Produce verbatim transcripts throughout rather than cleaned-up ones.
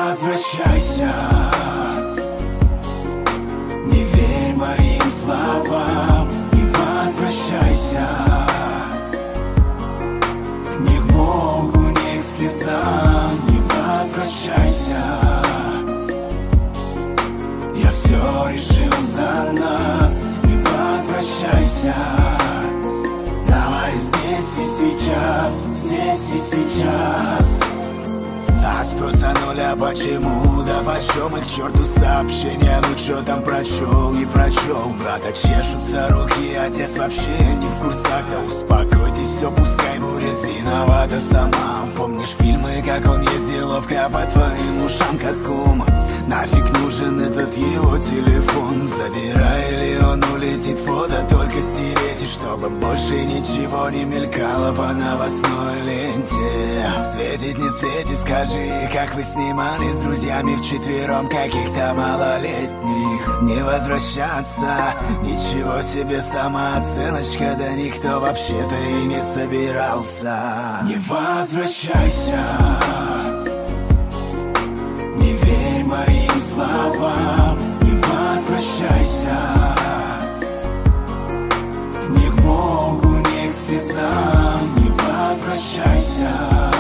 возвращайся, не верь моим словам, не возвращайся, ни к Богу, ни к слезам, не возвращайся. Я все решил за нас, не возвращайся. Давай здесь и сейчас, здесь и сейчас. А спроса нуля почему, да почем и к черту сообщения. Ну чё там прочел и прочел, брата чешутся руки, отец вообще не в курсах. Да успокойтесь, все пускай будет, виновата сама. Помнишь фильмы, как он ездил ловко по твоим ушам катком? Нафиг нужен этот его телефон? Забирай или он улетит, фото только стереть, и чтобы больше ничего не мелькало по новостной ленте. Светит, не светит, скажи, как вы снимали с друзьями вчетвером каких-то малолетних? Не возвращаться, ничего себе самооценочка, да никто вообще-то и не собирался. Не возвращайся, не верь моим словам, не возвращайся, ни к Богу, ни к слезам, не возвращайся.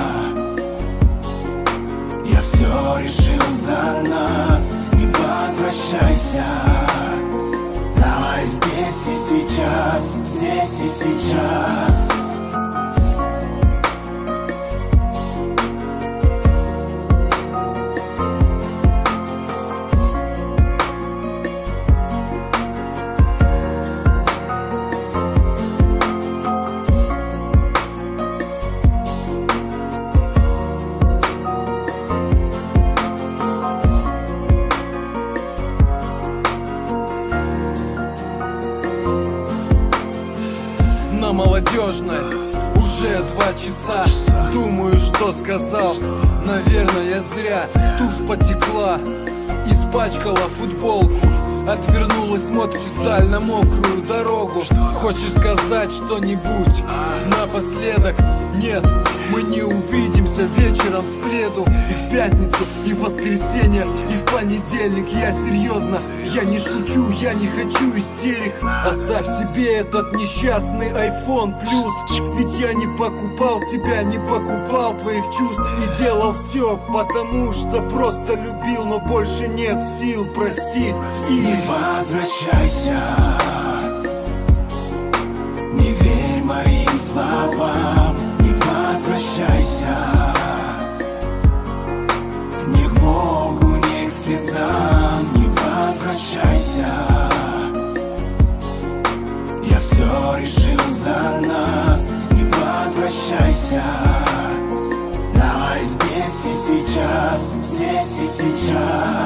Я все решил за нас, не возвращайся. Давай здесь и сейчас, здесь и сейчас. На Молодежной уже два часа. Думаю, что сказал, наверное, зря. Тушь потекла, испачкала футболку. Отвернулась, смотрит вдаль на мокрую дорогу. Хочешь сказать что-нибудь напоследок? Нет, мы не увидимся вечером в среду и в пятницу, и в воскресенье, и в понедельник. Я серьезно, я не шучу, я не хочу истерик. Оставь себе этот несчастный iPhone плюс. Ведь я не покупал тебя, не покупал твоих чувств. И делал все, потому что просто любил, но больше нет сил, прости. И не возвращайся, не верь моим словам, не возвращайся, ни к Богу, ни к слезам, не возвращайся. Я все решил за нас, не возвращайся. Давай здесь и сейчас, здесь и сейчас.